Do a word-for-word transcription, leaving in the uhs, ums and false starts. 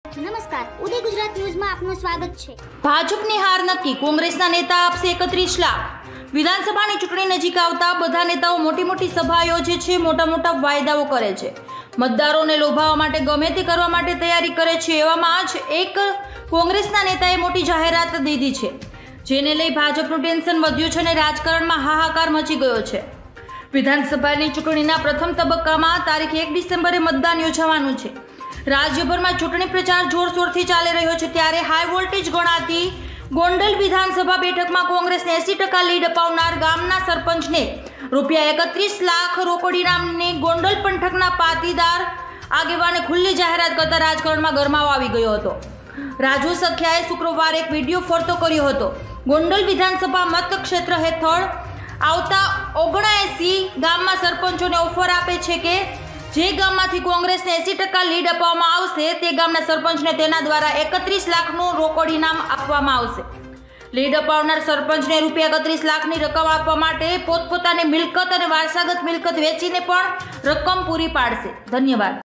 નમસ્કાર, ઉદય ગુજરાત ન્યૂઝમાં આપનું સ્વાગત છે। ભાજપની હાર નક્કી, કોંગ્રેસના નેતા આપશે એકત્રીસ લાખ। વિધાનસભાની ચૂંટણી નજીક આવતા બધા નેતાઓ મોટી મોટી સભા યોજે છે, મોટા મોટા વાયદાઓ કરે છે, મતદારોને લોભાવવા માટે ગમે તે કરવા માટે તૈયારી કરે છે। એવામાં જ એક કોંગ્રેસના નેતાએ મોટી જાહેરાત દીધી છે, જેને લઈ ભાજપનું ટેન્શન વધ્યું છે અને રાજકારણમાં હાહાકાર મચી ગયો છે। વિધાનસભાની ચૂંટણીના પ્રથમ તબક્કામાં તારીખ એક ડિસેમ્બરે મતદાન યોજાવાનું છે। રાજ્યભરમાં ચૂંટણી પ્રચાર જોરશોરથી ચાલી રહ્યો છે, ત્યારે હાઈ વોલ્ટેજ ગણાતી ગોંડલ વિધાનસભા બેઠકમાં કોંગ્રેસને એસી ટકા લીડ અપાવનાર ગામના સરપંચને રૂપિયા એકત્રીસ લાખ રોકડ ઇનામની ગોંડલ પંથકના પાટીદાર આગેવાને ખુલ્લી જાહેરાત કરતા રાજકારણમાં ગરમાવો આવી ગયો હતો। રાજુ સખિયાએ શુક્રવારે એક વિડીયો ફરતો કર્યો હતો। ગોંડલ વિધાનસભા મતક્ષેત્ર હેઠળ આવતા ઓગણએંસી ગામમાં સરપંચોને ઓફર આપે છે કે જે ગામમાંથી કોંગ્રેસને એસી ટકા લીડ આપવામાં આવશે તે ગામના સરપંચને તેના દ્વારા એકત્રીસ લાખનું રોકડ ઇનામ આપવામાં આવશે। લીડ અપાવનાર સરપંચને રૂપિયા એકત્રીસ લાખની રકમ આપવા માટે પોતપોતાની મિલકત અને વારસાગત મિલકત વેચીને પણ રકમ પૂરી પાડશે। ધન્યવાદ।